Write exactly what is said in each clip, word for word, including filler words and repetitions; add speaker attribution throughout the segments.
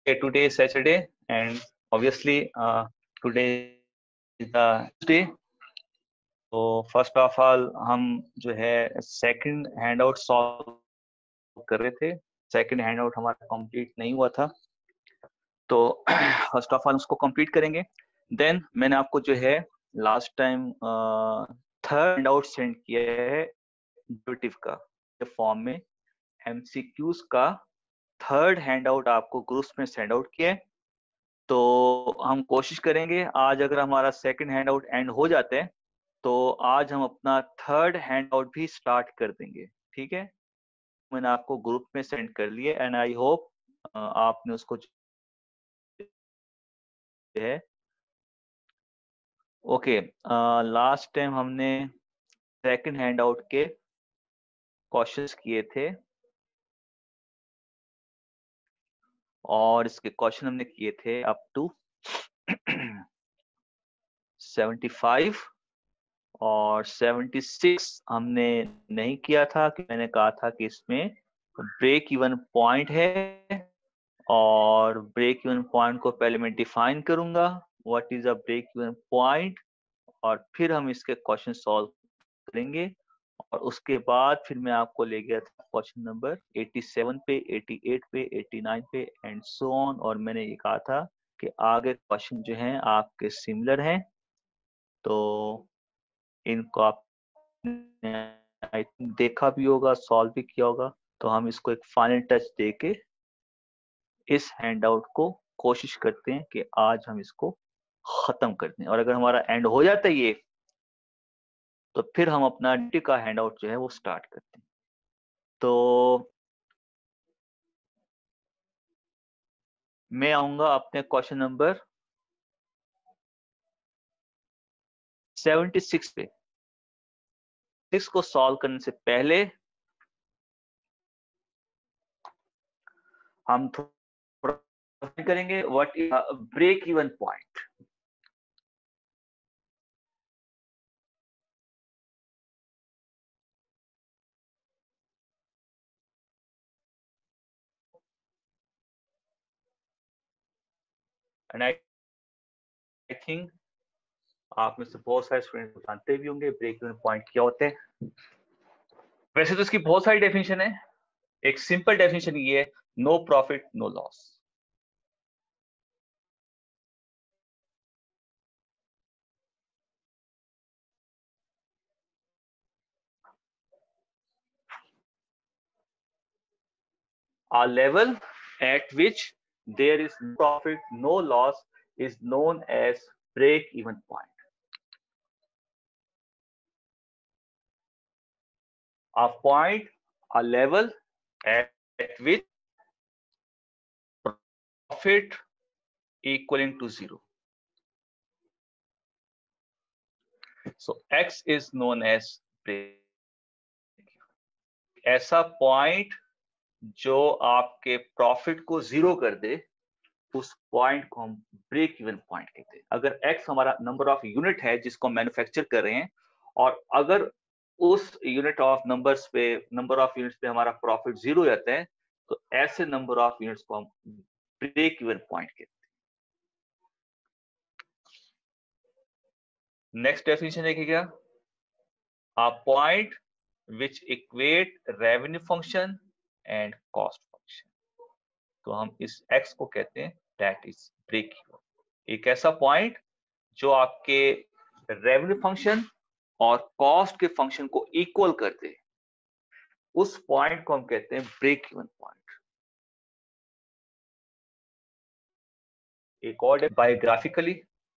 Speaker 1: today is Saturday and obviously uh, today is the Tuesday. तो first of all हम जो है second hand out solve कर रहे थे. सेकंड हैंड आउट हमारा कंप्लीट नहीं हुआ था, तो फर्स्ट ऑफ ऑल उसको कंप्लीट करेंगे. देन मैंने आपको जो है last time third handout send किया है डेरिवेटिव का फॉर्म में. एमसीक्यूज का थर्ड हैंड आउट आपको ग्रुप्स में सेंड आउट किया है. तो हम कोशिश करेंगे आज, अगर हमारा सेकंड हैंड आउट एंड हो जाते हैं तो आज हम अपना थर्ड हैंड आउट भी स्टार्ट कर देंगे. ठीक है, मैंने आपको ग्रुप में सेंड कर लिए एंड आई होप आपने उसको है. ओके, लास्ट टाइम हमने सेकंड हैंड आउट के क्वेश्चंस किए थे और इसके क्वेश्चन हमने किए थे अप टू सेवेंटी फाइव और सेवेंटी सिक्स हमने नहीं किया था कि मैंने कहा था कि इसमें ब्रेक इवन पॉइंट है और ब्रेक इवन पॉइंट को पहले मैं डिफाइन करूंगा what is a break even point, और फिर हम इसके क्वेश्चन सॉल्व करेंगे. और उसके बाद फिर मैं आपको ले गया था क्वेश्चन नंबर सत्तासी पे, अठासी पे, नवासी पे एंड सो ऑन. और मैंने ये कहा था कि आगे क्वेश्चन जो हैं आपके सिमिलर हैं, तो इनको आप आई थिंक देखा भी होगा, सॉल्व भी किया होगा. तो हम इसको एक फाइनल टच देके इस हैंडआउट को कोशिश करते हैं कि आज हम इसको खत्म कर दें. और अगर हमारा एंड हो जाता है ये, तो फिर हम अपना डी का हैंडआउट जो है वो स्टार्ट करते हैं. तो मैं आऊंगा अपने क्वेश्चन नंबर सेवेंटी सिक्स पे. सिक्स को सॉल्व करने से पहले हम थोड़ा करेंगे what is break even point. And I think आप में से बहुत सारे स्टूडेंट जानते भी होंगे ब्रेक इवन पॉइंट क्या होते हैं. वैसे तो इसकी बहुत सारी डेफिनेशन है. एक सिंपल डेफिनेशन ये है, no profit no loss. A level at which there is no profit, no loss is known as break-even point. A point, a level at, at which profit equaling to zero. So X is known as break. ऐसा point जो आपके profit को zero कर दे, उस point को हम break even point कहते हैं. अगर x हमारा नंबर ऑफ यूनिट है जिसको मैन्युफैक्चर कर रहे हैं, और अगर उस यूनिट ऑफ नंबर्स पे नंबर ऑफ यूनिट्स पे हमारा प्रॉफिट जीरो जाता है, तो ऐसे नंबर ऑफ यूनिट्स को हम ब्रेक इवन पॉइंट कहते हैं. नेक्स्ट डेफिनेशन देखिएगा, a point which equate revenue function and cost function. तो हम इस x को कहते हैं दैट इज ब्रेक इवन. एक ऐसा पॉइंट जो आपके रेवेन्यू फंक्शन और कॉस्ट के फंक्शन को इक्वल कर दे, उस पॉइंट को हम कहते हैं ब्रेक इवन पॉइंट. एक और biographically,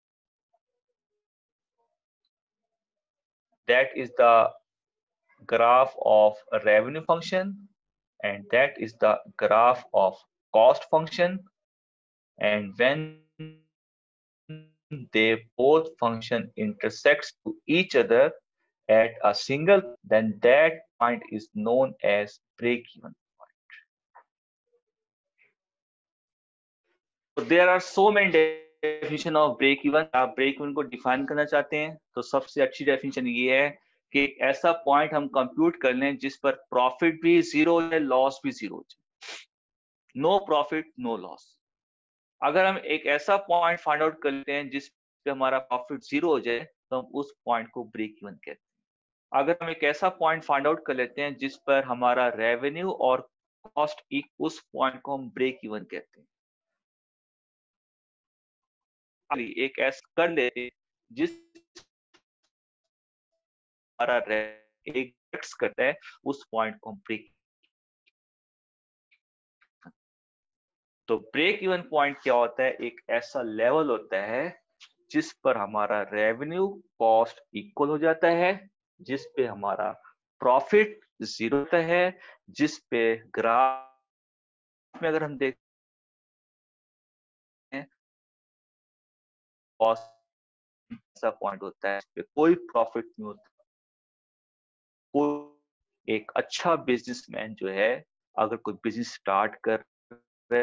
Speaker 1: that is the graph of revenue function and that is the graph of cost function, and when they both function intersects to each other at a single, then that point is known as break even point. So there are so many definition of break even. आप break even को define करना चाहते हैं तो सबसे अच्छी definition ये है कि ऐसा पॉइंट हम कंप्यूट कर लें जिस पर प्रॉफिट भी जीरो है, लॉस भी जीरो है. No profit no loss. अगर हम एक ऐसा पॉइंट फाइंड आउट कर लेते हैं जिस पे हमारा प्रॉफिट जीरो हो जाए तो हम उस पॉइंट को ब्रेक इवन कहते हैं। अगर हम एक ऐसा पॉइंट फाइंड आउट कर लेते हैं जिस पर हमारा रेवेन्यू और कॉस्ट एक, उस पॉइंट को हम ब्रेक इवन कहते हैं। एक ऐसा कर लेते हैं जिस हमारा एक करता है, उस पॉइंट को हम ब्रेक। तो ब्रेक इवन पॉइंट क्या होता है? एक ऐसा लेवल होता है जिस पर हमारा रेवेन्यू कॉस्ट इक्वल हो जाता है, जिस पे हमारा प्रॉफिट जीरो होता है, जिस पे ग्राफ में अगर हम देखते हैं कॉस्ट ऐसा पॉइंट होता है, इस पे कोई प्रॉफिट नहीं होता। कोई एक अच्छा बिजनेसमैन जो है, अगर कोई बिजनेस स्टार्ट कर रहे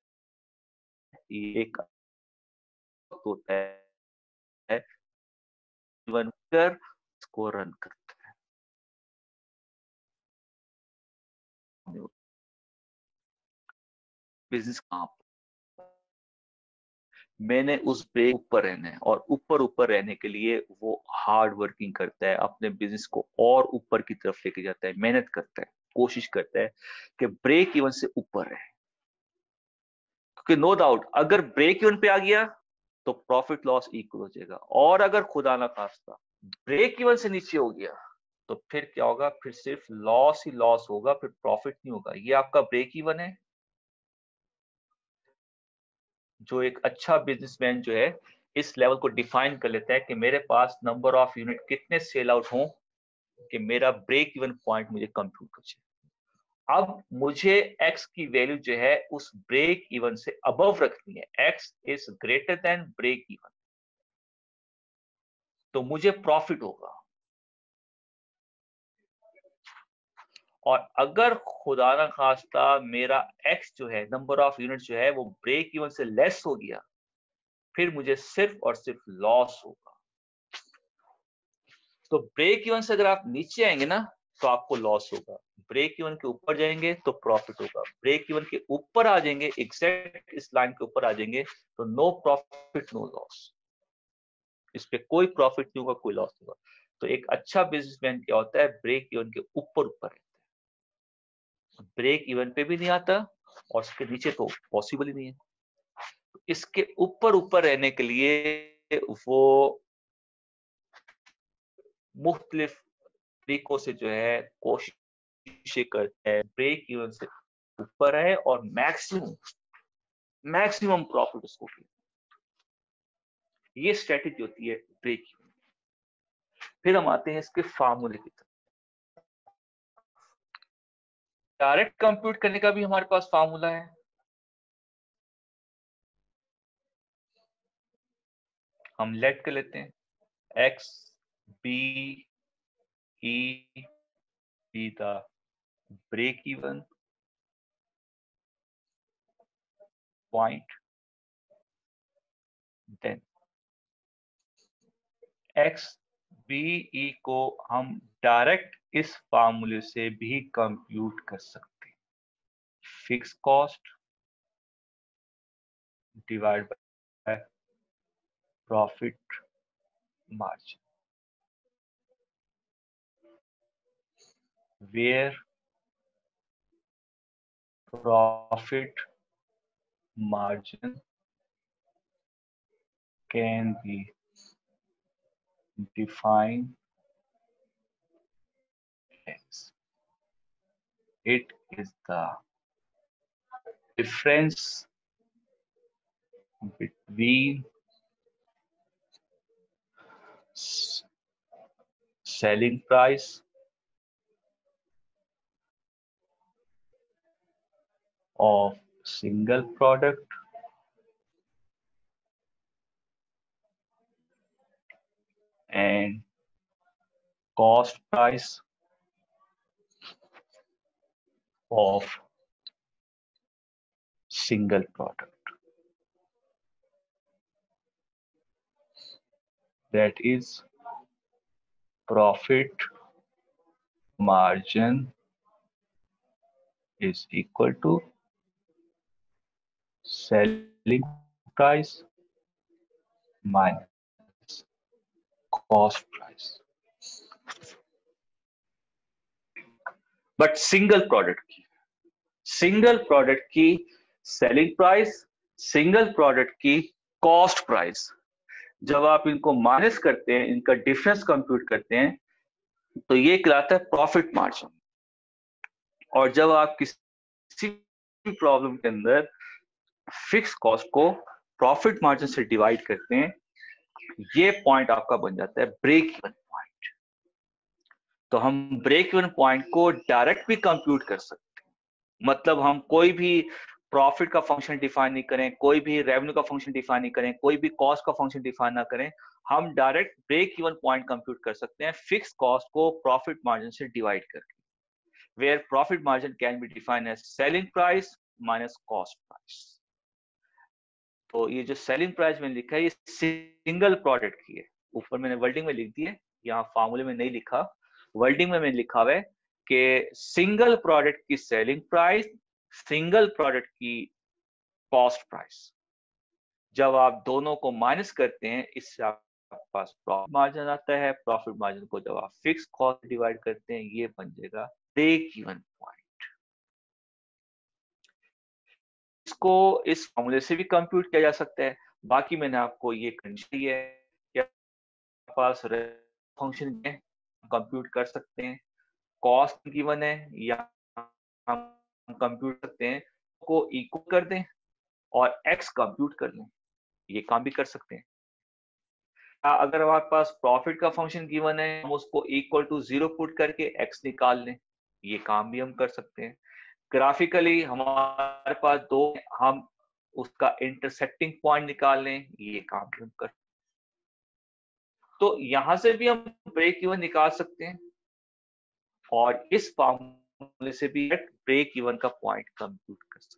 Speaker 1: एक होता है इवन कर उसको रन करता है बिजनेस। कहाँ मैंने उस ब्रेक ऊपर रहना है, और ऊपर ऊपर रहने के लिए वो हार्ड वर्किंग करता है, अपने बिजनेस को और ऊपर की तरफ लेके जाता है, मेहनत करता है, कोशिश करता है कि ब्रेक इवन से ऊपर रहे। क्योंकि नो डाउट अगर ब्रेक इवन पे आ गया तो प्रॉफिट लॉस इक्वल हो जाएगा, और अगर खुदा ना खास्ता ब्रेक इवन से नीचे हो गया तो फिर क्या होगा? फिर सिर्फ लॉस ही लॉस होगा, फिर प्रॉफिट नहीं होगा। ये आपका ब्रेक इवन है। जो एक अच्छा बिजनेसमैन जो है इस लेवल को डिफाइन कर लेता है कि मेरे पास नंबर ऑफ यूनिट कितने सेल आउट हों कि मेरा ब्रेक इवन पॉइंट मुझे कंप्यूट हो जाए। अब मुझे x की वैल्यू जो है उस ब्रेक इवन से अबव रखनी है। x is greater than break even, तो मुझे प्रॉफिट होगा। और अगर खुदा ना खास्ता मेरा x जो है, नंबर ऑफ यूनिट जो है, वो ब्रेक इवन से लेस हो गया, फिर मुझे सिर्फ और सिर्फ लॉस होगा। तो ब्रेक इवन से अगर आप नीचे आएंगे ना तो आपको लॉस होगा, ब्रेक इवन के ऊपर जाएंगे तो प्रॉफिट होगा। ब्रेक इवन के ऊपर आ जाएंगे, एग्जैक्ट इस लाइन के ऊपर आ जाएंगे तो नो प्रॉफिट नो लॉस, इस पे कोई प्रॉफिट नहीं होगा, कोई लॉस नहीं होगा। तो एक अच्छा बिजनेसमैन क्या होता है? ब्रेक इवन के ऊपर ऊपर रहता है, ब्रेक इवन पे भी नहीं आता और इसके नीचे तो पॉसिबल ही नहीं है। तो इसके ऊपर ऊपर रहने के लिए वो मुख्तलिफ तरीकों से जो है कोशिश करते हैं ब्रेक इवन से ऊपर है और मैक्सिमम मैक्सिमम प्रॉफिट उसको। ये स्ट्रेटेजी होती है ब्रेक इवन। फिर हम आते हैं इसके फार्मूले की तरफ। डायरेक्ट कंप्यूट करने का भी हमारे पास फार्मूला है। हम लेट कर लेते हैं x B E be the break even point, then x B E को हम डायरेक्ट इस फार्मूले से भी कंप्यूट कर सकते हैं। Fix cost divide by profit margin, where profit margin can be defined as it is the difference between selling price of single product and cost price of single product. That is, profit margin is equal to selling price minus cost price, but single product की single product की selling price, single product की cost price, जब आप इनको minus करते हैं, इनका difference compute करते हैं, तो ये कहलाता है प्रॉफिट मार्जिन। और जब आप किसी प्रॉब्लम के अंदर फिक्स कॉस्ट को प्रॉफिट मार्जिन से डिवाइड करते हैं, ये पॉइंट आपका बन जाता है ब्रेक इवन पॉइंट। तो हम ब्रेक इवन पॉइंट को डायरेक्ट भी कंप्यूट कर सकते हैं, मतलब हम कोई भी प्रॉफिट का फंक्शन डिफाइन नहीं करें, कोई भी रेवेन्यू का फंक्शन डिफाइन नहीं करें, कोई भी कॉस्ट का फंक्शन डिफाइन ना करें, हम direct break even point compute कर सकते हैं फिक्स कॉस्ट को प्रॉफिट मार्जिन से डिवाइड करके, where profit margin can be defined as selling price minus cost price. तो ये जो सेलिंग प्राइस मैंने लिखा है ये सिंगल प्रोडक्ट की है, ऊपर मैंने वर्डिंग में लिख दी है, यहाँ फार्मूले में नहीं लिखा, वर्डिंग में मैंने लिखा हुआ है कि सिंगल प्रोडक्ट की सेलिंग प्राइस, सिंगल प्रोडक्ट की कॉस्ट प्राइस, जब आप दोनों को माइनस करते हैं इससे आपके पास प्रॉफिट मार्जिन आता है, प्रॉफिट मार्जिन को जब आप फिक्स कॉस्ट डिवाइड करते हैं ये बन जाएगा ब्रेक इवन पॉइंट। इसको इस फॉर्मूले से भी कंप्यूट किया जा सकता है, बाकी मैंने आपको ये कंडीशन दी है कि आपके पास फंक्शन है, कंप्यूट कर सकते हैं, कॉस्ट गिवन है या हम कंप्यूट करते हैं को इक्वल कर दें और एक्स कंप्यूट कर लें, ये काम भी कर सकते हैं। अगर हमारे पास प्रॉफिट का फंक्शन गिवन है, हम उसको इक्वल टू जीरो पुट करके एक्स निकाल लें, ये काम भी हम कर सकते हैं। ग्राफिकली हमारे पास दो, हम उसका इंटरसेक्टिंग पॉइंट निकाल लें, ये काम भी हम कर, तो यहां से भी हम ब्रेक इवन निकाल सकते हैं और इस फॉर्मूले से भी ब्रेक इवन का पॉइंट कंप्यूट कर सकते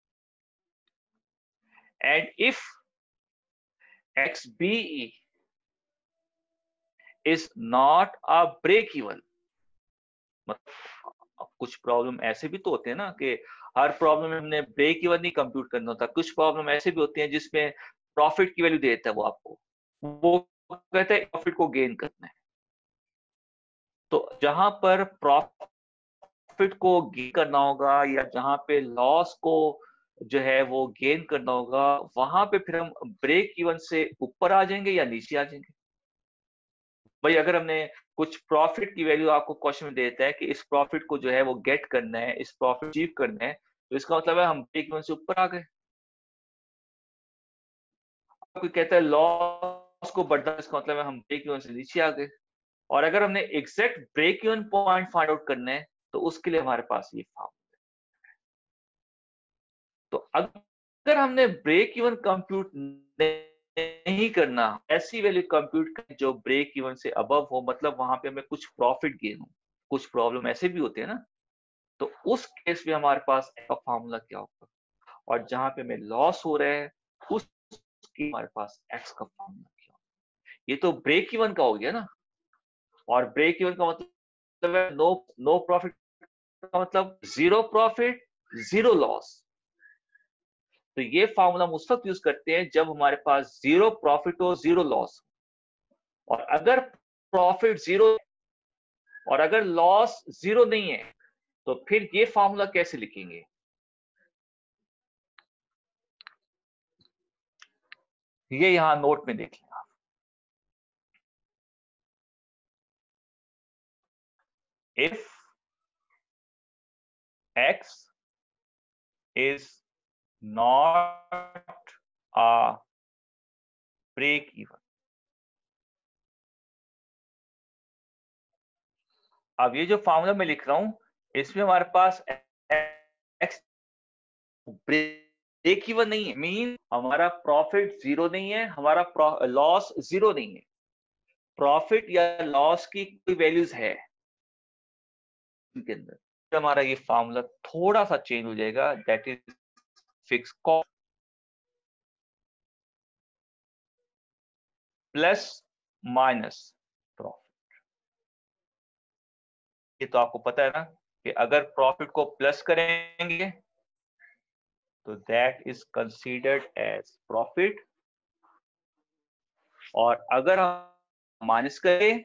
Speaker 1: हैं। And if x B is not a break even, मतलब कुछ प्रॉब्लम ऐसे भी तो होते हैं ना कि हर प्रॉब्लम में हमने ब्रेक इवन नहीं कंप्यूट करना होता, कुछ प्रॉब्लम ऐसे भी होती हैं जिसमें प्रॉफिट की वैल्यू देता है वो आपको, वो कहते हैं प्रॉफिट को गेन करना है। तो जहां पर प्रॉफिट को गेन करना होगा या जहां पे लॉस को जो है वो गेन करना होगा, वहां पे फिर हम ब्रेक इवन से ऊपर आ जाएंगे या नीचे आ जाएंगे। भाई अगर हमने कुछ प्रॉफिट की वैल्यू आपको क्वेश्चन में देता है कि इस प्रॉफिट को जो है वो गेट करना है, इस प्रॉफिट अचीव करना है, तो इसका मतलब है हम ब्रेक इवन से ऊपर आ गए। कोई कहता है लॉस को बढ़ना, इसका मतलब है हम ब्रेक इवन से नीचे आ गए। और अगर हमने exact break even point find out करना है तो उसके लिए हमारे पास ये फॉर्मूला है। तो अगर हमने ब्रेक इवन कंप्यूट नहीं करना, ऐसी वैल्यू कंप्यूट करें जो ब्रेक इवन से अबव हो, मतलब वहां पे हमें कुछ प्रॉफिट गेन हो, कुछ प्रॉब्लम ऐसे भी होते हैं ना, तो उस केस में हमारे पास का फॉर्मूला क्या होगा, और जहां पे हमें लॉस हो रहा है उस हमारे पास एक्स का फॉर्मूला क्या होगा। ये तो ब्रेक इवन का हो गया ना, और ब्रेक इवन का मतलब है नो नो प्रॉफिट का मतलब जीरो प्रॉफिट जीरो लॉस। तो ये फॉर्मूला हम उस वक्त यूज करते हैं जब हमारे पास जीरो प्रॉफिट हो जीरो लॉस, और अगर प्रॉफिट जीरो और अगर लॉस जीरो नहीं है तो फिर ये फॉर्मूला कैसे लिखेंगे। ये यहां नोट में देख लें आप, if x is not a break even, अब ये जो फॉर्मूला मैं लिख रहा हूं इसमें हमारे पास x ब्रेक इवन नहीं है, मीन हमारा प्रॉफिट जीरो नहीं है, हमारा लॉस जीरो नहीं है, प्रॉफिट या लॉस की कोई वैल्यूज है के अंदर, तो हमारा ये फॉर्मूला थोड़ा सा चेंज हो जाएगा, that is fix cost plus minus profit. ये तो आपको पता है ना कि अगर प्रॉफिट को प्लस करेंगे तो that is considered as profit, और अगर हम माइनस करें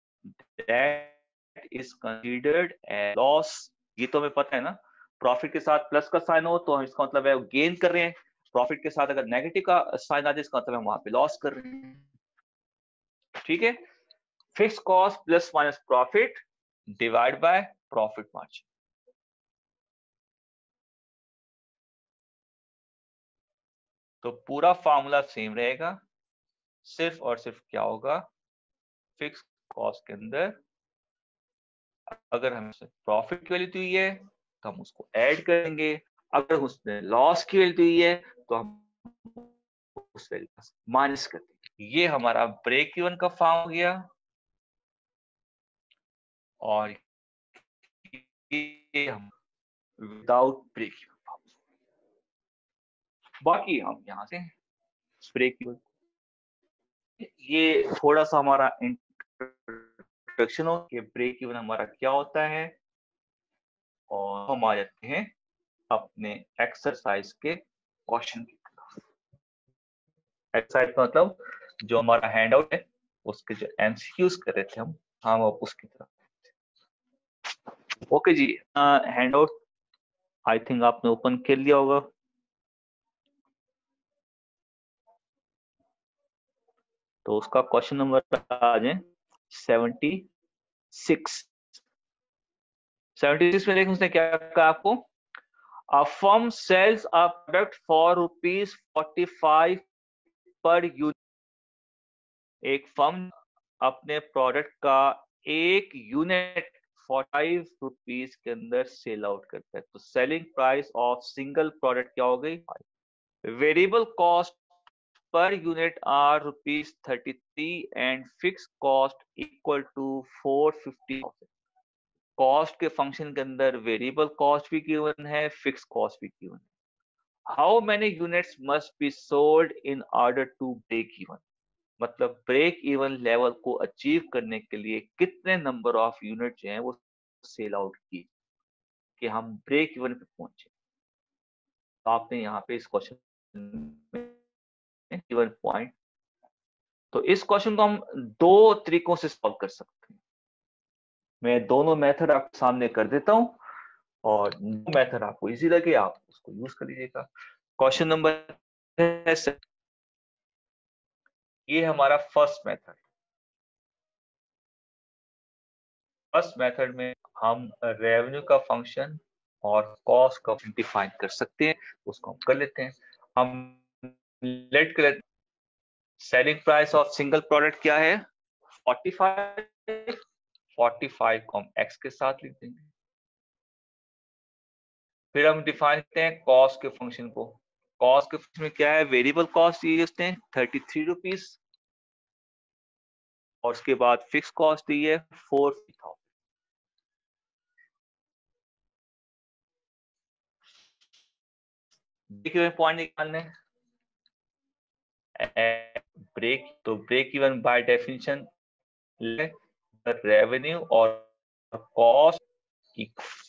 Speaker 1: that is considered as loss. ये तो हमें पता है ना, प्रॉफिट के साथ प्लस का साइन हो तो हम इसका मतलब है गेन कर रहे हैं, प्रॉफिट के साथ अगर नेगेटिव का साइन आ जाए इसका मतलब हम वहां पे लॉस कर रहे हैं। ठीक है, fix cost plus minus profit divide by profit margin. तो पूरा फॉर्मूला सेम रहेगा, सिर्फ और सिर्फ क्या होगा, फिक्स कॉस्ट के अंदर अगर हमें प्रॉफिट की वैल्यू दी है तो हम उसको ऐड करेंगे, अगर उसने लॉस की वैल्यू दी है तो हम उस वैल्यू माइनस कर देंगे। ये हमारा ब्रेक इवन का फॉर्म हो गया, और ये हम विदाउट ब्रेक इवन फॉर्म। बाकी हम यहां से ब्रेक इवन, ये थोड़ा सा हमारा इंट्रोडक्शन हो कि ब्रेक इवन हमारा क्या होता है, और हम आ जाते हैं अपने एक्सरसाइज के क्वेश्चन की तरफ। एक्सरसाइज मतलब जो हमारा हैंड आउट है उसके जो एमसीक्यूज कर रहे थे हम हम अब उसकी तरफ। ओके जी, हैंड आउट आई थिंक आपने ओपन कर लिया होगा। तो उसका क्वेश्चन नंबर आ जाए सेवेंटी सिक्स। सेवेंटी सिक्स में देखो उसने क्या कहा आपको, A firm sells a product for rupees forty-five per unit। एक फर्म अपने प्रोडक्ट का एक यूनिट फाइव रुपीज के अंदर सेल आउट करता है, तो selling price of single product क्या हो गई, variable cost per unit are rupees thirty three and fix cost equal to four fifty. Cost के फंक्शन के अंदर वेरिएबल कॉस्ट भी गिवन है, फिक्स कॉस्ट भी गिवन है। How many units must be sold in order to break even, मतलब break even level को achieve करने के लिए कितने नंबर ऑफ यूनिट जो है वो सेल आउट की कि हम ब्रेक इवन पे पहुंचे। तो आपने यहाँ पे इस क्वेश्चन में गिवन पॉइंट, तो इस क्वेश्चन को हम दो तरीकों से सॉल्व कर सकते हैं। मैं दोनों मेथड आपके सामने कर देता हूं, और मेथड आपको इजी लगे आप उसको यूज कर लीजिएगा। क्वेश्चन नंबर है, ये हमारा फर्स्ट मेथड। फर्स्ट मेथड में हम रेवेन्यू का फंक्शन और कॉस्ट का डिफाइन कर सकते हैं, उसको हम कर लेते हैं। हम लेट कर लेते हैं selling price of single product क्या है फोर्टी फाइव, फोर्टी फाइव को हम एक्स के साथ लिख देंगे। फिर हम डिफाइन करते हैं कॉस्ट के फंक्शन को। कॉस्ट के फंक्शन में क्या है, वेरिएबल कॉस्ट दी है उसने थर्टी थ्री रुपीज, और उसके बाद फिक्स कॉस्ट दी है फोर थाउजेंड। देखिए पॉइंट निकालने ब्रेक, तो break even by definition revenue और कॉस्ट इक्वल,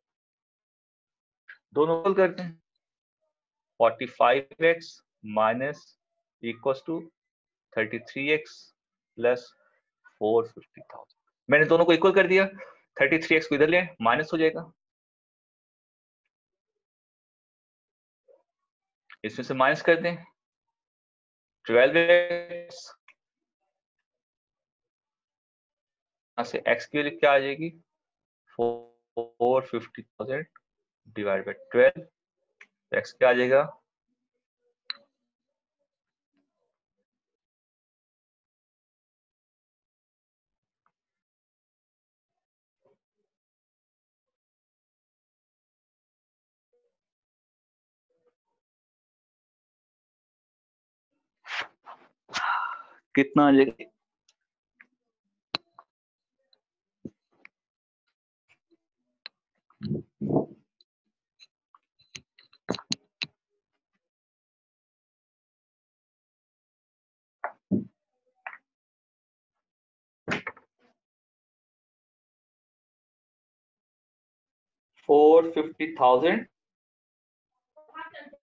Speaker 1: दोनों इक्वल करते हैं। Forty five x minus equal to thirty three x plus four fifty thousand. मैंने दोनों को इक्वल कर दिया, थर्टी थ्री एक्स को इधर ले माइनस हो जाएगा, इसमें से माइनस कर दें ट्वेल्व एक्स, यहां से एक्स की वैल्यू क्या आ जाएगी four fifty thousand divide by twelve, x क्या आ जाएगा कितना आ जाएगा, four fifty thousand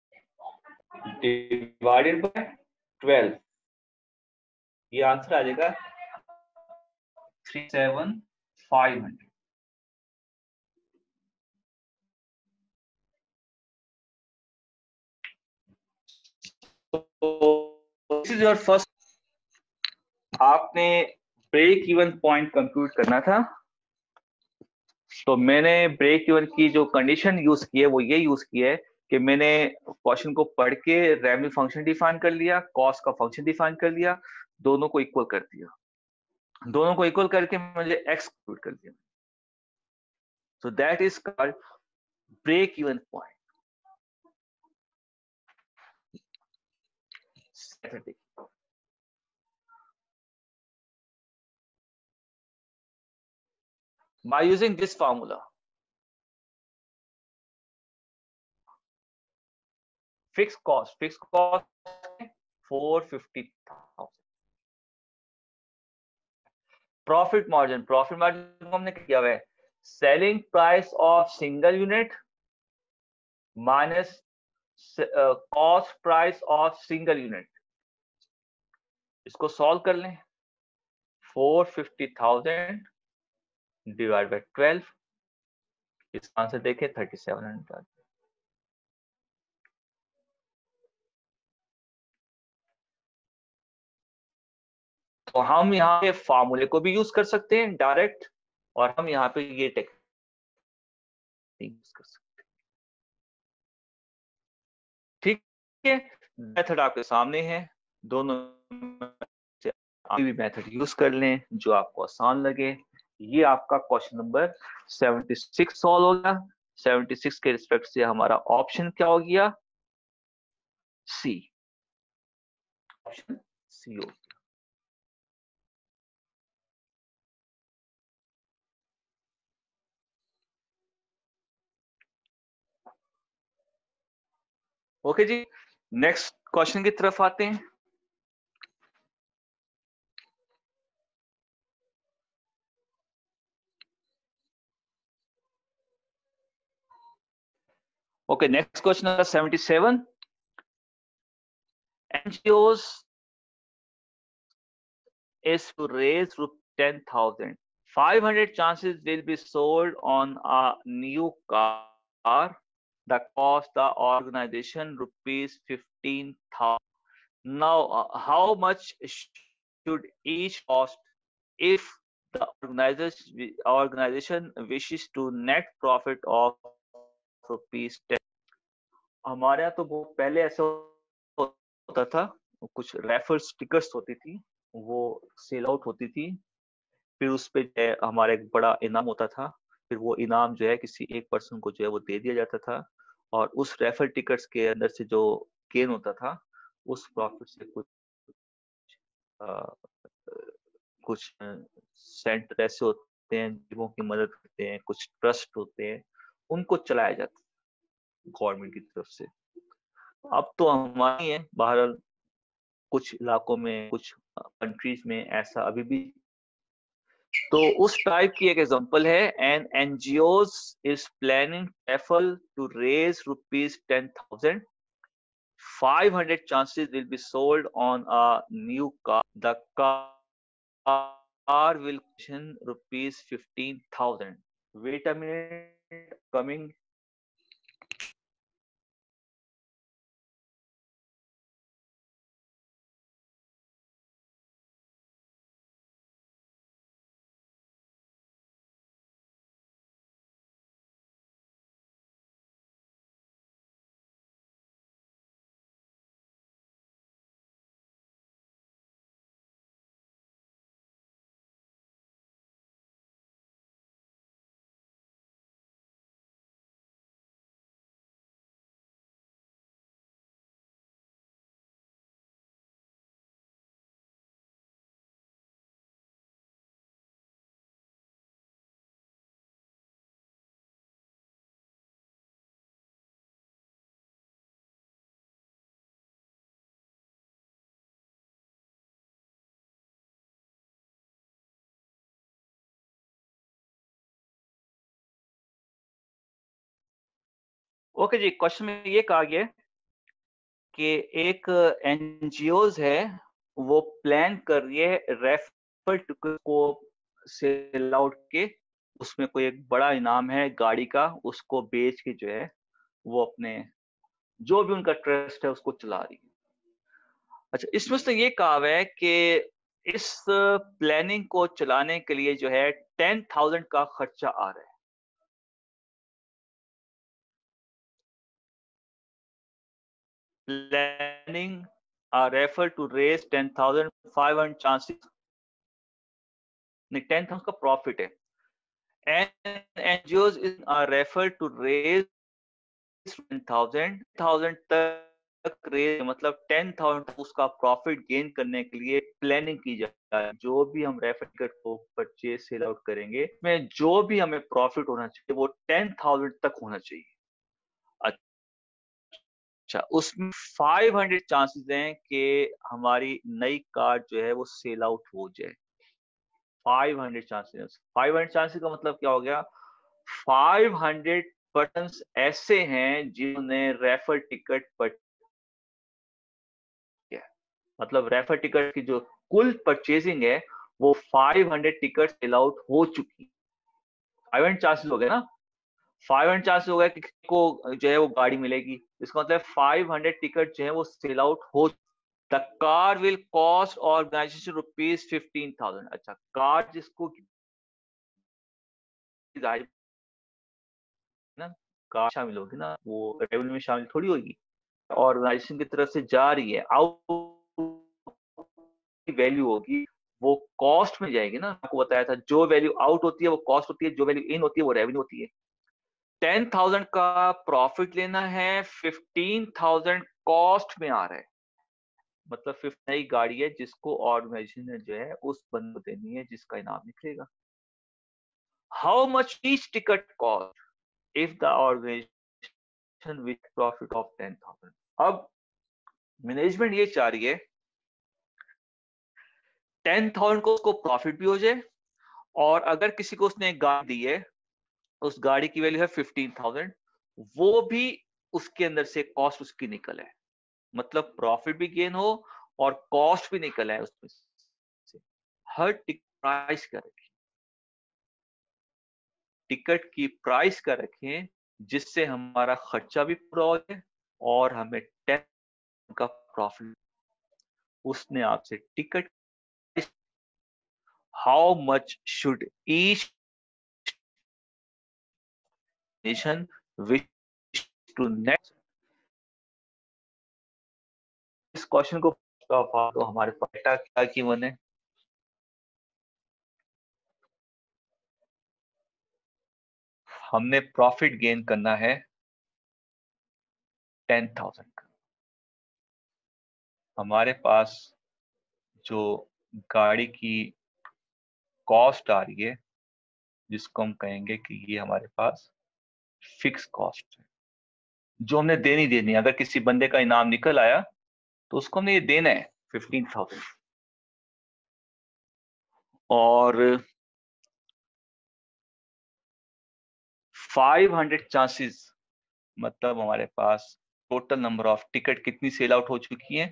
Speaker 1: divided by twelve, ये आंसर आ जाएगा three seven five hundred. This is your first. आपने ब्रेक इवन पॉइंट कंप्यूट करना था, तो मैंने ब्रेक इवन की जो कंडीशन यूज की है वो ये यूज की है कि मैंने क्वेश्चन को पढ़ के रेवेन्यू फंक्शन डिफाइन कर लिया, कॉस्ट का फंक्शन डिफाइन कर लिया, दोनों को इक्वल कर दिया, दोनों को इक्वल करके मुझे एक्स कंप्यूट कर दिया। So that is called break even point. by using this formula, fixed cost fixed cost four fifty thousand, profit margin profit margin को हमने किया हुआ है selling price of single unit minus cost price of single unit. इसको solve कर लें, four fifty thousand divide by twelve, इसका answer देखें थर्टी सेवन हंड्रेड। तो हम यहाँ पे फार्मूले को भी यूज कर सकते हैं डायरेक्ट, और हम यहाँ पे ये टेक्निक यूज कर सकते हैं। ठीक है, मेथड आपके सामने है, दोनों से भी मेथड यूज कर लें जो आपको आसान लगे। ये आपका question number seventy six solve हो गया। सेवेंटी सिक्स के रिस्पेक्ट से हमारा ऑप्शन क्या हो गया, सी, ऑप्शन सी हो गया। ओके जी, नेक्स्ट क्वेश्चन की तरफ आते हैं। Okay, next question number seventy seven. N G Os is to raise ten thousand. five hundred chances will be sold on a new car. The cost the organization rupees fifteen thousand. Now, uh, how much should each cost if the organization organization wishes to net profit of rupees ten? हमारे यहाँ तो बहुत पहले ऐसा होता था, कुछ refer stickers होती थी, वो सेल आउट होती थी, फिर उस पे हमारा एक बड़ा इनाम होता था, फिर वो इनाम जो है किसी एक पर्सन को जो है वो दे दिया जाता था, और उस रेफर टिकट्स के अंदर से जो गेन होता था उस प्रॉफिट से कुछ आ, कुछ सेंटर ऐसे होते हैं गरीबों की मदद करते हैं, कुछ ट्रस्ट होते हैं, उनको चलाया जाता है गवर्नमेंट की तरफ से। अब तो हमारी है बहरहाल, कुछ इलाकों में कुछ कंट्रीज में ऐसा अभी भी। तो उस टाइप की एक एग्जांपल है, an NGOs is planning raffle to raise rupees ten thousand, five hundred chances will be sold on a new car. The car will cost rupees fifteen thousand. Wait a minute, coming. Okay जी, question में ये कहा गया कि एक NGOs है, वो plan कर रही है रेफर टिकट को सेल आउट के, उसमें कोई एक बड़ा इनाम है गाड़ी का, उसको बेच के जो है वो अपने जो भी उनका ट्रस्ट है उसको चला रही है। अच्छा, इसमें से ये कहा हुआ है कि इस प्लानिंग को चलाने के लिए जो है टेन थाउजेंड का खर्चा आ रहा है। Planning are raffle to raise ten thousand five hundred chances, नहीं टेन थाउजेंड का प्रॉफिट है। And NGOs is are raffle to raise ten thousand thousand तक रेज, मतलब टेन थाउजेंड तक उसका प्रॉफिट गेन करने के लिए प्लानिंग की जाए। जो भी हम रेफर टिकट को परचेज सेल आउट करेंगे, में जो भी हमें प्रॉफिट होना चाहिए वो टेन थाउजेंड तक होना चाहिए। अच्छा, उसमें फाइव हंड्रेड चांसेस हैं कि हमारी नई कार जो है वो सेल आउट हो जाए। Five hundred chances, five hundred chances का मतलब क्या हो गया? फाइव हंड्रेड पर्सन्स ऐसे हैं जिन्होंने रेफर टिकट पर किया है। मतलब रेफर टिकट की जो कुल परचेजिंग है वो five hundred ticket sell out हो चुकी है। फाइव हंड्रेड चांसेस हो गए ना, फाइव हंड्रेड चांसेस हो गया कि किसी को जो है वो गाड़ी मिलेगी, इसका मतलब फाइव हंड्रेड टिकट जो है वो सेल आउट हो। The car will cost organisation rupees fifteen thousand. अच्छा, कार जिसको ना कार शामिल होगी ना, वो रेवेन्यू में शामिल थोड़ी होगी, ऑर्गेनाइजेशन की तरफ से जा रही है, आउट वैल्यू होगी, वो कॉस्ट में जाएगी ना। आपको बताया था जो वैल्यू आउट होती है वो कॉस्ट होती है, जो वैल्यू इन होती है वो रेवेन्यू होती है। टेन थाउजेंड का प्रॉफिट लेना है, फिफ्टीन थाउजेंड कॉस्ट में आ रहा है, मतलब फिफ्थ नई गाड़ी है जिसको ऑर्गेनाइजेशन ने जो है उस बंद को देनी है जिसका इनाम निकलेगा। How much each ticket cost if the organisation with profit of ten thousand. अब मैनेजमेंट ये चाह रही है टेन थाउजेंड को उसको प्रॉफिट भी हो जाए, और अगर किसी को उसने एक गाड़ी दी है, उस गाड़ी की वैल्यू है फिफ्टीन थाउजेंड, वो भी उसके अंदर से कॉस्ट उसकी निकल है, मतलब प्रॉफिट भी गेन हो और कॉस्ट भी निकल है उसमें से। हर टिकट प्राइस का रखें, टिकट की प्राइस का रखें जिससे हमारा खर्चा भी पूरा हो जाए और हमें टेन का प्रॉफिट। उसने आपसे ticket, how much should each nation wish to net. इस क्वेश्चन को तो हमारे पास डेटा क्या की वन है, हमने प्रॉफिट गेन करना है टेन थाउजेंड का। हमारे पास जो गाड़ी की कॉस्ट आ रही है, जिसको हम कहेंगे कि ये हमारे पास फिक्स कॉस्ट है, जो हमने देनी देनी है। अगर किसी बंदे का इनाम निकल आया तो उसको हमने ये देना है फिफ्टीन थाउजेंड। और फाइव हंड्रेड चांसेस, मतलब हमारे पास टोटल नंबर ऑफ टिकट कितनी सेल आउट हो चुकी है,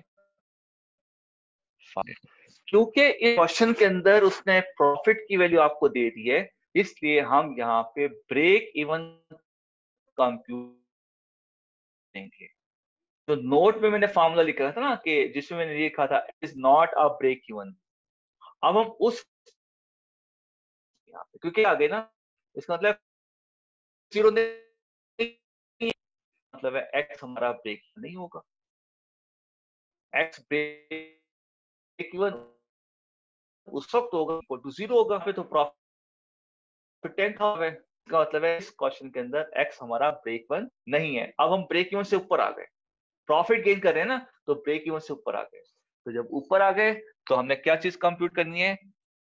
Speaker 1: क्योंकि इस क्वेश्चन के अंदर उसने प्रॉफिट की वैल्यू आपको दे दी है, इसलिए हम यहाँ पे ब्रेक इवन कंप्यूट देंगे। तो नोट में मैंने फॉर्मूला लिखा था ना, कि जिसमें मैंने लिखा था is not a break even. अब हम उस यहाँ पे क्योंकि आ गए ना, इसका मतलब जीरो नहीं, मतलब है एक्स हमारा ब्रेक नहीं होगा। एक्स ब्रेक इवन उस वक्त होगा इक्वल टू जीरो होगा, फिर तो प्रॉफिट टेन था है। इसका मतलब है इस क्वेश्चन के अंदर एक्स हमारा ब्रेक इवन नहीं है। अब हम ब्रेक इवन से ऊपर आ गए, प्रॉफिट गेन कर रहे हैं ना, तो ब्रेक इवन से ऊपर आ गए। तो जब ऊपर आ गए तो हमने क्या चीज कंप्यूट करनी है,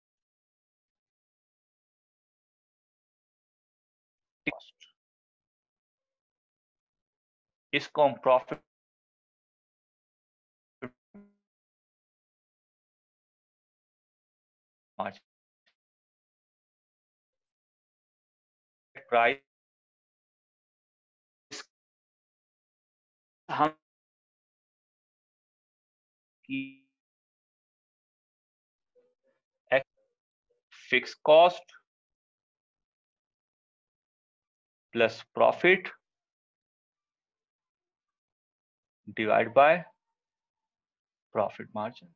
Speaker 1: इसको हम प्रॉफिट प्राइस हम की fix cost plus profit divide by profit margin.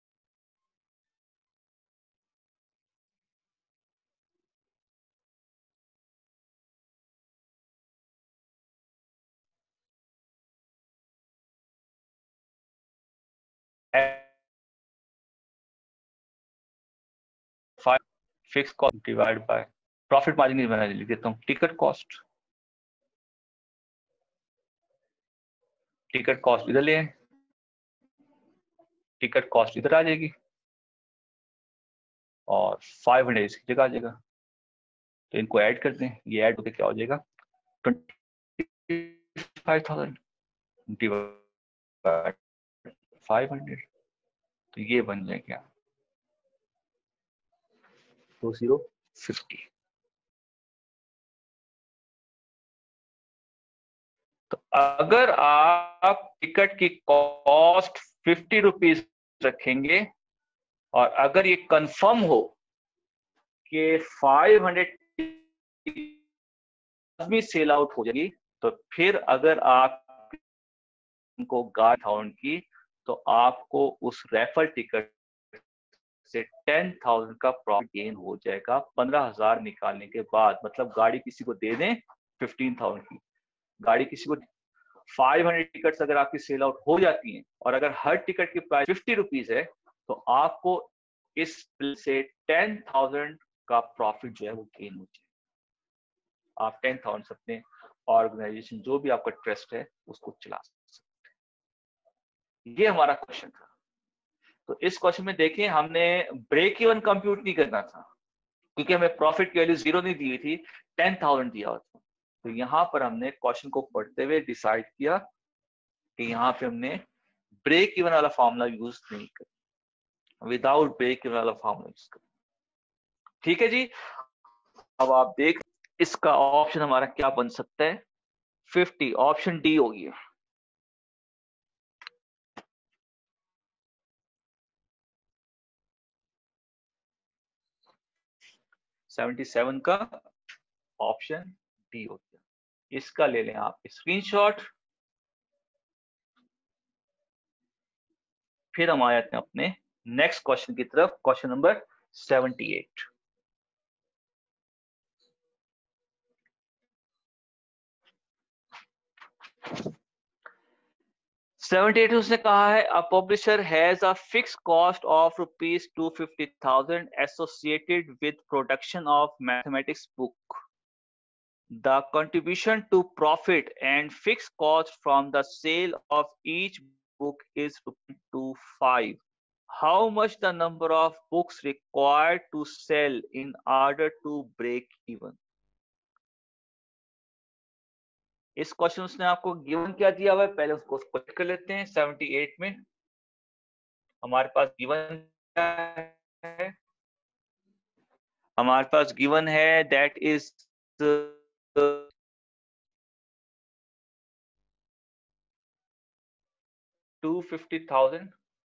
Speaker 1: Fix cost divide by profit margin बना लिख देता हूँ टिकट कॉस्ट। टिकट कॉस्ट इधर ले, टिकट कॉस्ट इधर आ जाएगी और फाइव हंड्रेड इसकी जगह आ जाएगा। तो इनको ऐड करते हैं, ये ऐड होकर क्या हो जाएगा twenty five thousand divide five hundred. तो ये बन जाए क्या टू जीरो फिफ्टी। तो अगर आप टिकट की कॉस्ट फिफ्टी रुपीज रखेंगे और अगर ये कंफर्म हो कि फाइव हंड्रेड भी सेल आउट हो जाएगी, तो फिर अगर आप को गार्ड थाउजेंड की, तो आपको उस रेफर टिकट से टेन थाउजेंड का प्रॉफिट गेन हो जाएगा पंद्रह हजार निकालने के बाद। मतलब गाड़ी किसी को दे दें फिफ्टीन थाउजेंड की, गाड़ी किसी को फाइव हंड्रेड टिकट्स अगर आपकी सेल आउट हो जाती हैं और अगर हर टिकट की प्राइस फिफ्टी रुपीज है, तो आपको इस से टेन थाउजेंड का प्रॉफिट जो है वो गेन हो जाएगा। आप टेन थाउजेंड अपने ऑर्गेनाइजेशन जो भी आपका ट्रस्ट है उसको चला सकते हैं। ये हमारा क्वेश्चन था। तो इस क्वेश्चन में देखें हमने ब्रेक इवन कंप्यूट नहीं करना था क्योंकि हमें प्रॉफिट की वैल्यू जीरो नहीं दी हुई थी, टेन थाउजेंड दिया हुआ था। तो यहां पर हमने क्वेश्चन को पढ़ते हुए डिसाइड किया कि यहाँ पे हमने ब्रेक इवन वाला फॉर्मूला यूज नहीं करना, विदाउट ब्रेक इवन वाला फॉर्मूला यूज करना। ठीक है जी। अब आप देख इसका ऑप्शन हमारा क्या बन सकता है, फिफ्टी, ऑप्शन डी होगी। सेवेंटी सेवन का ऑप्शन डी हो गया। इसका ले लें आप स्क्रीनशॉट। फिर हम आ जाते हैं अपने नेक्स्ट क्वेश्चन की तरफ, question number seventy eight. Seventy eight उसने कहा है a publisher has a fix cost of rupees two fifty thousand associated with production of mathematics book. The contribution to profit and fixed cost from the sale of each book is two five. How much the number of books required to sell in order to break even? इस question उसने आपको given क्या दिया हुआ है, पहले उसको स्पष्ट कर लेते हैं। सेवेंटी एट में हमारे पास गिवन क्या है, हमारे पास गिवन है that is two fifty thousand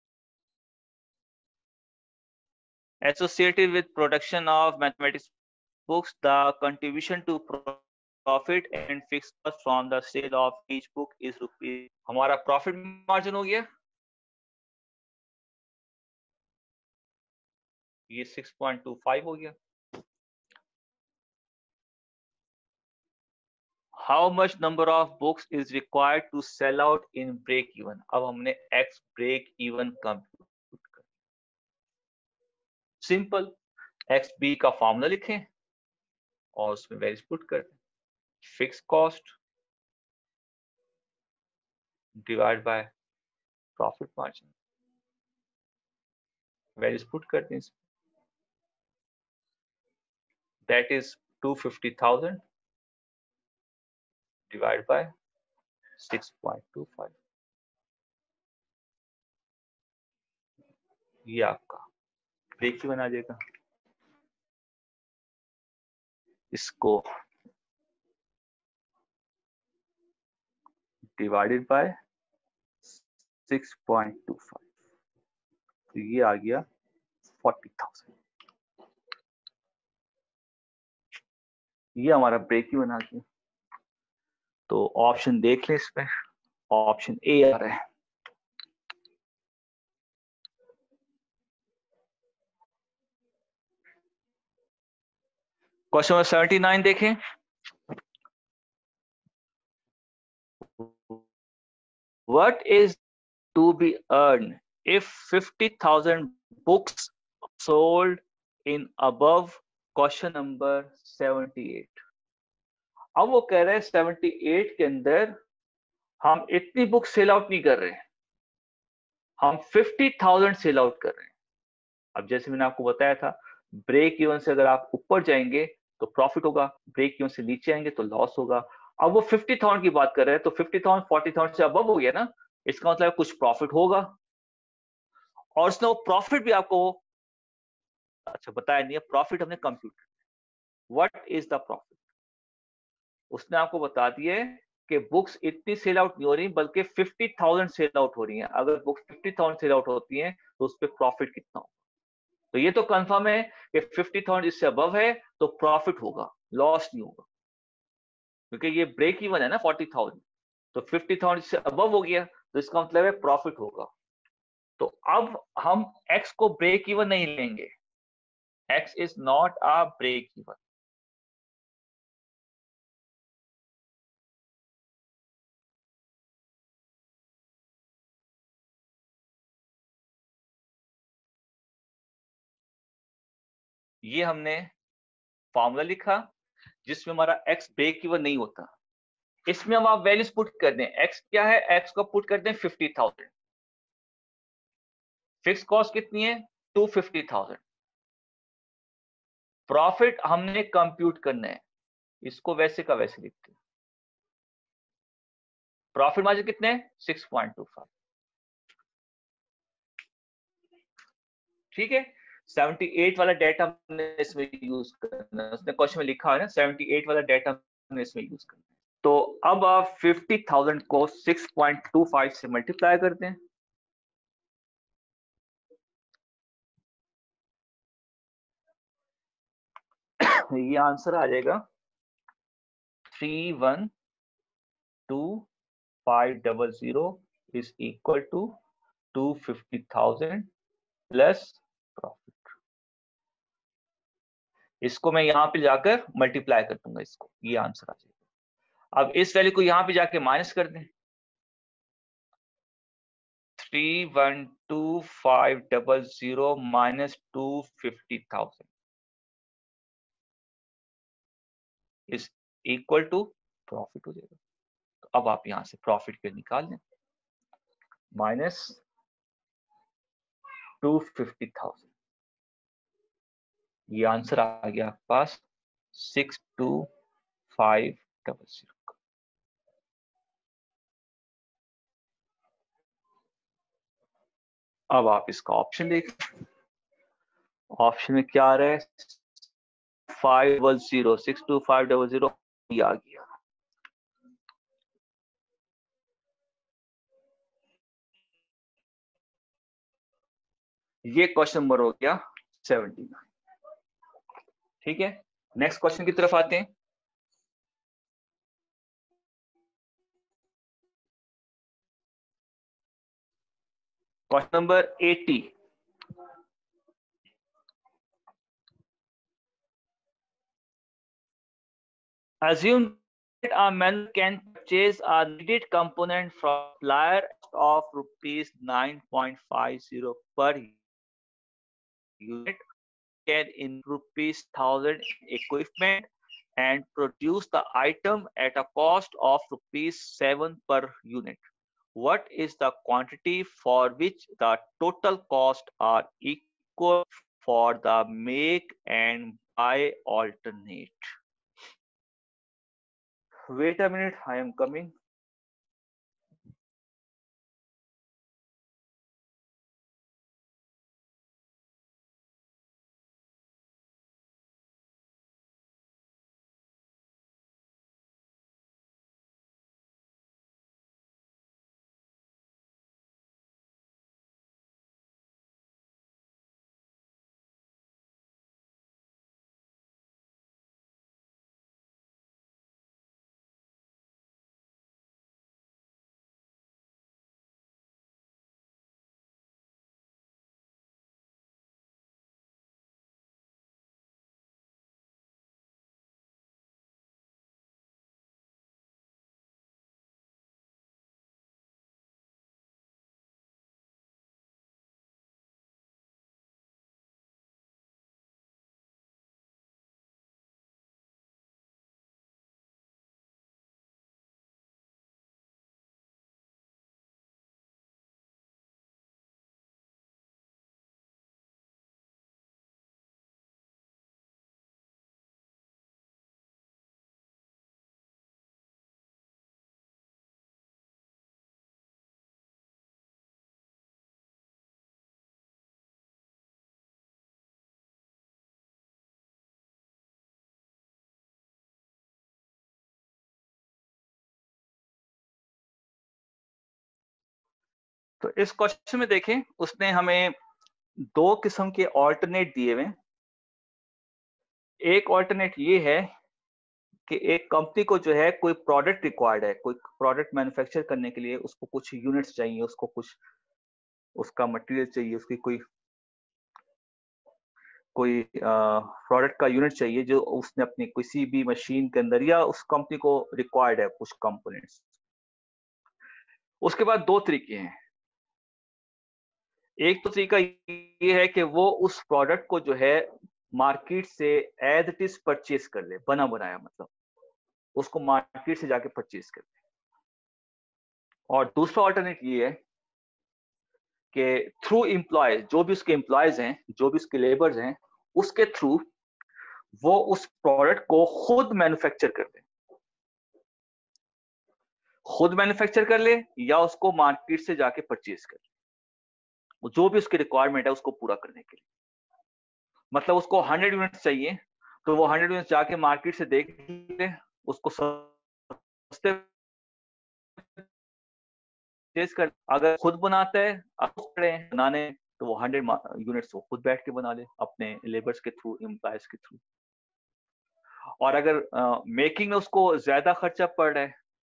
Speaker 1: associated with production of mathematics books. The contribution to profit and fixed cost from the sale of each book is rupees. हमारा प्रॉफिट मार्जिन हो गया ये सिक्स पॉइंट टू फाइव हो गया। How much number of books is required to sell out in break even? अब हमने x break even compute कर, simple X B का फॉर्मूला लिखें और उसमें वैल्यूज पुट कर दें, fix cost divide by profit margin, values put कर दें, that is two fifty thousand divide by six point two five. ये आपका ब्रेक इवन आ जाएगा। इसको divided by six point two five, तो ये आ गया फोर्टी थाउजेंड। ये हमारा ब्रेक इवन आ गया। तो ऑप्शन देख लें इसमें, ऑप्शन ए आ रहा है। क्वेश्चन नंबर सेवेंटी नाइन देखें। What is to be earned if fifty thousand books sold in above question number seventy eight. अब वो कह रहे हैं सेवेंटी एट के अंदर हम इतनी बुक सेल आउट नहीं कर रहे हैं, हम फिफ्टी थाउजेंड सेल आउट कर रहे हैं। अब जैसे मैंने आपको बताया था, ब्रेक इवन से अगर आप ऊपर जाएंगे तो प्रॉफिट होगा, ब्रेक इवन से नीचे आएंगे तो लॉस होगा। अब वो फिफ्टी थाउजेंड की बात कर रहे हैं, तो फिफ्टी थाउजेंड फोर्टी थाउजेंड से अबव हो गया ना, इसका मतलब कुछ प्रॉफिट होगा। और उसने वो प्रॉफिट भी आपको अच्छा बताया नहीं है, प्रॉफिट हमने compute, what is the profit. उसने आपको बता दिया कि बुक्स इतनी सेल आउट नहीं हो रही, बल्कि फिफ्टी थाउजेंड सेल आउट हो रही हैं। अगर books fifty thousand sell out होती हैं तो उस पर प्रॉफिट कितना होगा। तो ये तो कंफर्म है कि फिफ्टी थाउजेंड इससे अबव है तो प्रॉफिट होगा, लॉस नहीं होगा, क्योंकि ये ब्रेक इवन है ना फोर्टी थाउजेंड। तो फिफ्टी थाउजेंड इससे अबव हो गया तो इसका मतलब है प्रॉफिट होगा। तो अब हम एक्स को ब्रेक इवन नहीं लेंगे, X is not a break even. ये हमने फॉर्मूला लिखा जिसमें हमारा एक्स ब्रेक इवन नहीं होता। इसमें हम आप वैल्यूज पुट कर दें, एक्स क्या है, एक्स को पुट कर दें फिफ्टी थाउजेंड, फिक्स कॉस्ट कितनी है टू फिफ्टी थाउजेंड, प्रॉफिट हमने कंप्यूट करना है, इसको वैसे का वैसे लिखते हैं। प्रॉफिट मार्जिन कितने सिक्स पॉइंट टू फाइव, ठीक है। सेवेंटी एट वाला डाटा हमने इसमें यूज करना है, उसने क्वेश्चन में लिखा है ना सेवेंटी एट वाला डाटा हमने इसमें यूज करना है। तो अब आप फिफ्टी थाउजेंड को सिक्स पॉइंट टू फाइव से मल्टीप्लाई करते हैं, ये आंसर आ जाएगा three one two five double zero is equal to two fifty thousand plus profit. इसको मैं यहां पे जाकर मल्टीप्लाई कर दूंगा, इसको ये आंसर आ जाएगा। अब इस वैल्यू को यहां पे जाके माइनस कर दें, three one two five double zero minus two fifty thousand is equal to profit हो जाएगा। तो अब आप यहां से प्रॉफिट के निकाल लें, माइनस टू फिफ्टी थाउजेंड, ये आंसर आ गया आपके पास six two five double zero. अब आप इसका ऑप्शन देखें, ऑप्शन में क्या आ रहा है, five double zero six two five double zero, ये आ गया। ये क्वेश्चन नंबर हो गया सेवेंटी नाइन, ठीक है। नेक्स्ट क्वेश्चन की तरफ आते हैं। Question number eighty, assume that a man can purchase a needed component from supplier of rupees nine point five zero per unit, can in rupees thousand equipment and produce the item at a cost of rupees seven per unit. What is the quantity for which the total cost are equal for the make and buy alternate? Wait a minute, I am coming. तो इस question में देखें, उसने हमें दो किस्म के alternate दिए हुए। एक ऑल्टरनेट ये है कि एक कंपनी को जो है कोई प्रोडक्ट रिक्वायर्ड है, कोई प्रोडक्ट मैन्युफैक्चर करने के लिए उसको कुछ यूनिट्स चाहिए, उसको कुछ उसका मटेरियल चाहिए, उसकी कोई कोई प्रोडक्ट का यूनिट चाहिए जो उसने अपनी किसी भी मशीन के अंदर, या उस कंपनी को रिक्वायर्ड है कुछ कंपोनेंट्स। उसके बाद दो तरीके हैं। एक तो तरीका ये है कि वो उस प्रोडक्ट को जो है मार्केट से एज इट इज परचेज कर ले, बना बनाया, मतलब उसको मार्केट से जाके परचेज कर ले। और दूसरा ऑल्टरनेट ये है कि थ्रू एम्प्लॉयज, जो भी उसके एम्प्लॉयज हैं, जो भी उसके लेबर्स हैं, उसके थ्रू वो उस प्रोडक्ट को खुद मैन्युफैक्चर कर ले, खुद मैन्युफैक्चर कर ले या उसको मार्केट से जाके परचेज कर ले, जो भी उसकी रिक्वायरमेंट है उसको पूरा करने के लिए। मतलब उसको हंड्रेड यूनिट्स चाहिए, तो वो हंड्रेड यूनिट्स जाके मार्केट से देख ले, उसको सस्ते परचेज कर। अगर खुद बनाता है, बनाने, तो वो हंड्रेड यूनिट्स वो खुद बैठ के बना ले अपने लेबर्स के थ्रू, एम्प्लॉयज के थ्रू। और अगर मेकिंग में उसको ज्यादा खर्चा पड़ रहा है,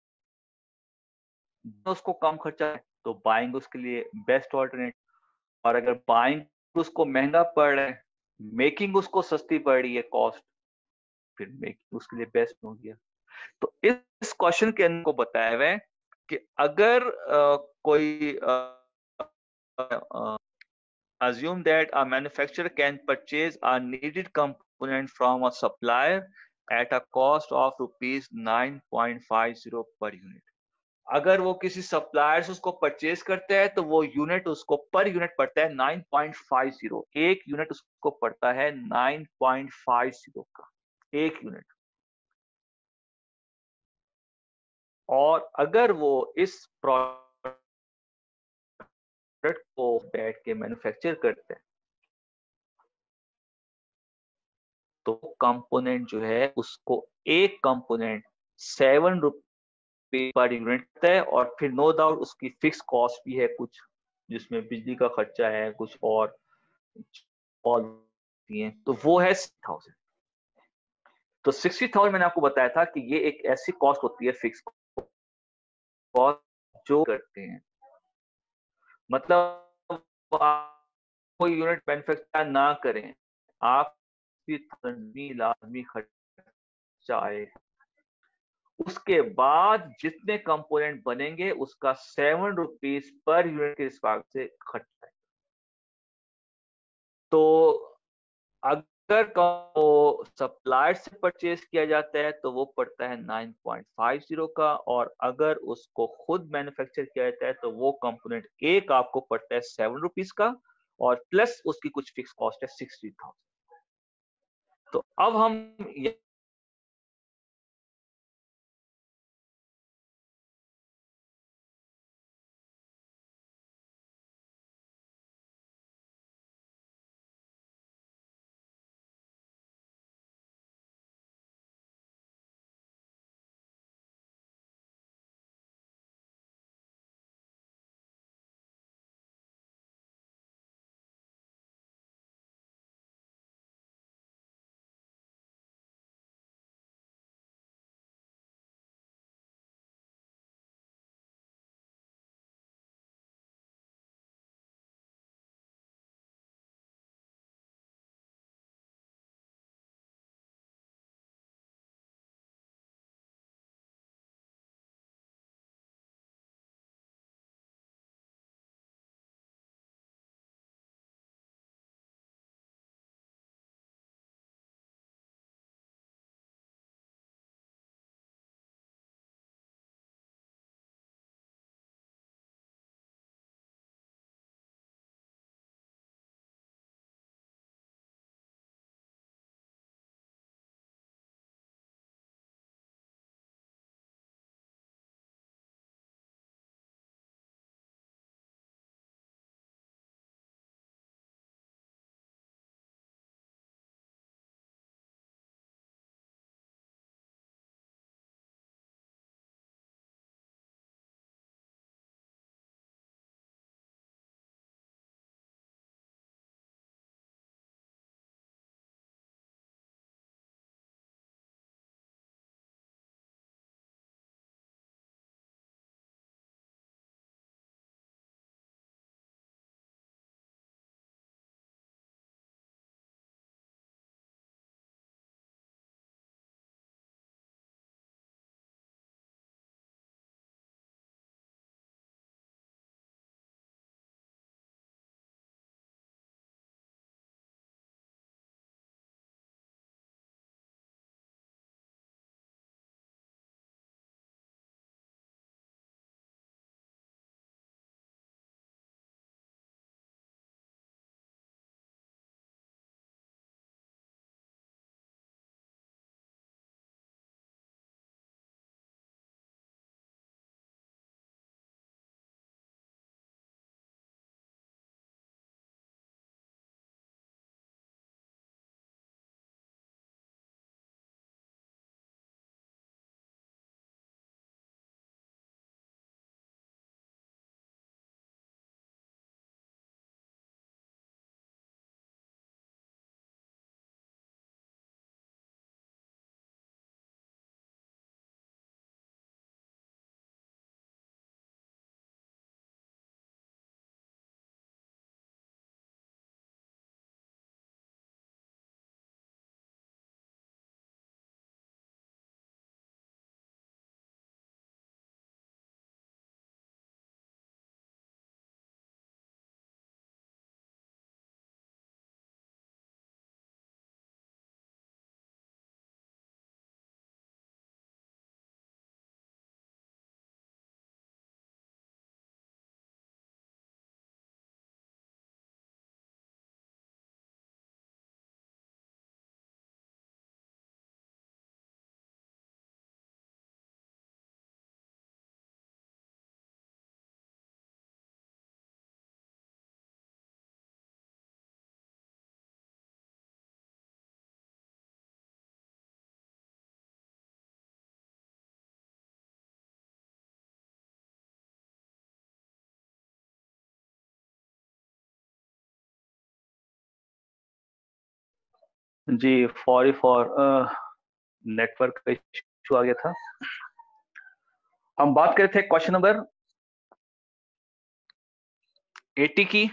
Speaker 1: उसको कम खर्चा है, तो बाइंग उसके लिए बेस्ट ऑल्टरनेट। और अगर बाइंग उसको महंगा पड़ रहा है, मेकिंग उसको सस्ती पड़ रही है कॉस्ट, फिर मेकिंग उसके लिए बेस्ट हो गया। तो इस क्वेश्चन के अंदर को बताया हुआ है कि अगर uh, कोई assume that a manufacturer can purchase a needed component from a supplier at a cost of rupees nine point five zero per unit। अगर वो किसी सप्लायर से उसको परचेज करता है तो वो यूनिट उसको पर यूनिट पड़ता है नाइन पॉइंट फाइव जीरो। एक यूनिट उसको पड़ता है नाइन पॉइंट फाइव जीरो का, एक यूनिट। और अगर वो इस प्रोडक्ट को बैठ के मैन्युफैक्चर करते हैं तो कंपोनेंट जो है उसको एक कंपोनेंट सेवन रुपये पर यूनिट है। और फिर नो डाउट उसकी फिक्स कॉस्ट भी है कुछ, जिसमें बिजली का खर्चा है, कुछ और और है, तो वो है सिक्स थाउजेंड। तो सिक्सटी थाउजेंड मैंने आपको बताया था कि ये एक ऐसी कॉस्ट होती है, फिक्स कॉस्ट, जो करते हैं। मतलब आप कोई यूनिट मैन्युफैक्चर ना करें, आप लाजमी खर्चा आए, उसके बाद जितने कंपोनेंट बनेंगे उसका सेवन रुपीज पर यूनिट के हिसाब से खर्चा है। तो अगर सप्लायर से परचेज किया जाता है तो वो पड़ता है नाइन पॉइंट फाइव जीरो का, और अगर उसको खुद मैन्युफैक्चर किया जाता है तो वो कंपोनेंट एक आपको पड़ता है सेवन रुपीज का, और प्लस उसकी कुछ फिक्स कॉस्ट है सिक्सटी थाउजेंड। तो अब हम जी सॉरी फॉर नेटवर्क का इशू आ गया था। हम बात कर रहे थे क्वेश्चन नंबर अस्सी की,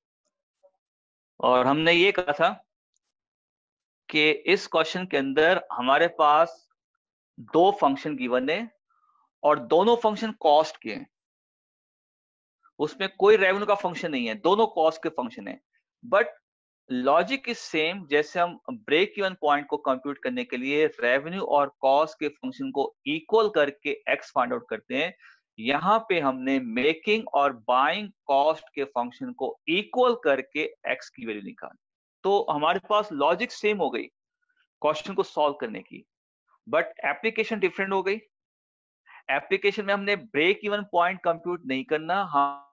Speaker 1: और हमने ये कहा था कि इस क्वेश्चन के अंदर हमारे पास दो फंक्शन गिवन है और दोनों फंक्शन कॉस्ट के हैं। उसमें कोई रेवेन्यू का फंक्शन नहीं है, दोनों कॉस्ट के फंक्शन है। बट लॉजिक इज सेम, जैसे हम ब्रेक इवन पॉइंट को कंप्यूट करने के लिए रेवेन्यू और कॉस्ट के फंक्शन को इक्वल करके एक्स फाइंड आउट करते हैं, यहां पे हमने मेकिंग और बाइंग कॉस्ट के फंक्शन को इक्वल करके एक्स की वैल्यू निकाली। तो हमारे पास लॉजिक सेम हो गई क्वेश्चन को सॉल्व करने की, बट एप्लीकेशन डिफरेंट हो गई। एप्लीकेशन में हमने ब्रेक इवन पॉइंट कंप्यूट नहीं करना,